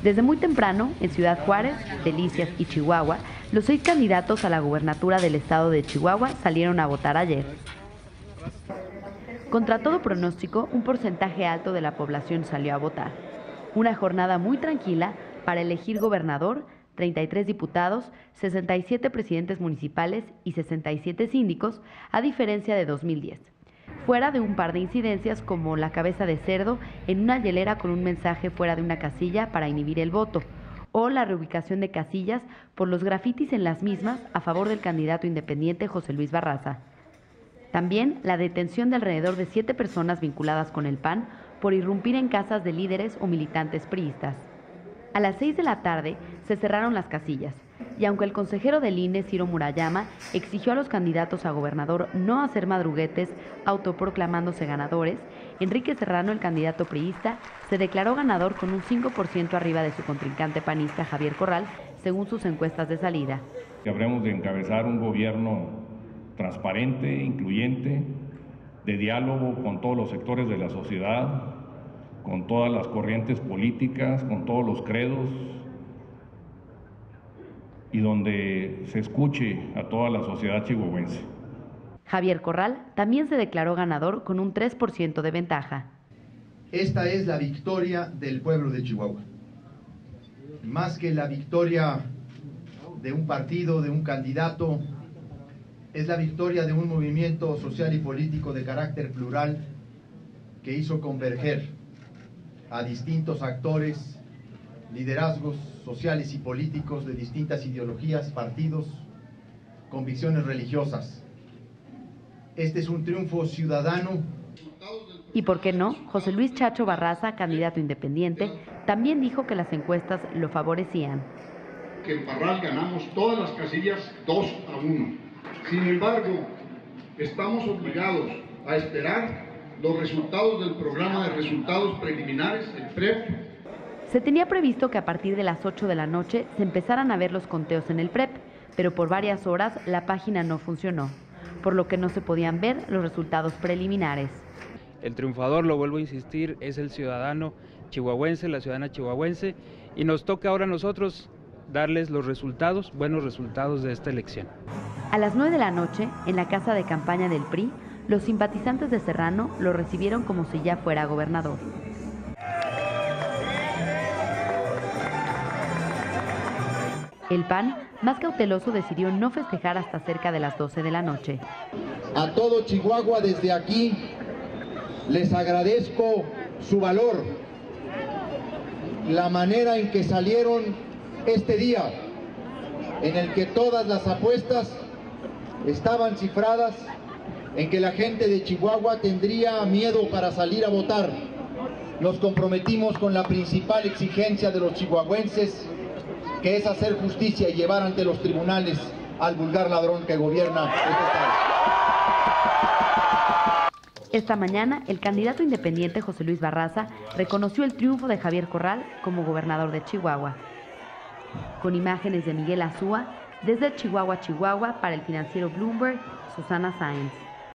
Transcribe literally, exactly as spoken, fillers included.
Desde muy temprano, en Ciudad Juárez, Delicias y Chihuahua, los seis candidatos a la gubernatura del estado de Chihuahua salieron a votar ayer. Contra todo pronóstico, un porcentaje alto de la población salió a votar. Una jornada muy tranquila para elegir gobernador, treinta y tres diputados, sesenta y siete presidentes municipales y sesenta y siete síndicos, a diferencia de dos mil diez. Fuera de un par de incidencias como la cabeza de cerdo en una hielera con un mensaje fuera de una casilla para inhibir el voto, o la reubicación de casillas por los grafitis en las mismas a favor del candidato independiente José Luis Barraza. También la detención de alrededor de siete personas vinculadas con el P A N por irrumpir en casas de líderes o militantes priistas. A las seis de la tarde se cerraron las casillas, y aunque el consejero del I N E, Ciro Murayama, exigió a los candidatos a gobernador no hacer madruguetes autoproclamándose ganadores, Enrique Serrano, el candidato priista, se declaró ganador con un cinco por ciento arriba de su contrincante panista Javier Corral, según sus encuestas de salida. Habremos de encabezar un gobierno transparente, incluyente, de diálogo con todos los sectores de la sociedad, con todas las corrientes políticas, con todos los credos, y donde se escuche a toda la sociedad chihuahuense. Javier Corral también se declaró ganador con un tres por ciento de ventaja. Esta es la victoria del pueblo de Chihuahua. Más que la victoria de un partido, de un candidato, es la victoria de un movimiento social y político de carácter plural que hizo converger a distintos actores, liderazgos sociales y políticos de distintas ideologías, partidos, convicciones religiosas. Este es un triunfo ciudadano. Y por qué no, José Luis Chacho Barraza, candidato independiente, también dijo que las encuestas lo favorecían. Que en Parral ganamos todas las casillas dos a uno. Sin embargo, estamos obligados a esperar los resultados del programa de resultados preliminares, el P R E P. Se tenía previsto que a partir de las ocho de la noche se empezaran a ver los conteos en el P R E P, pero por varias horas la página no funcionó, por lo que no se podían ver los resultados preliminares. El triunfador, lo vuelvo a insistir, es el ciudadano chihuahuense, la ciudadana chihuahuense, y nos toca ahora a nosotros darles los resultados, buenos resultados de esta elección. A las nueve de la noche, en la casa de campaña del P R I, los simpatizantes de Serrano lo recibieron como si ya fuera gobernador. El P A N, más cauteloso, decidió no festejar hasta cerca de las doce de la noche. A todo Chihuahua desde aquí les agradezco su valor, la manera en que salieron este día, en el que todas las apuestas estaban cifradas en que la gente de Chihuahua tendría miedo para salir a votar. Nos comprometimos con la principal exigencia de los chihuahuenses, que es hacer justicia y llevar ante los tribunales al vulgar ladrón que gobierna este estado. Esta mañana, el candidato independiente José Luis Barraza reconoció el triunfo de Javier Corral como gobernador de Chihuahua. Con imágenes de Miguel Azúa, desde Chihuahua, Chihuahua, para el financiero Bloomberg, Susana Sáenz.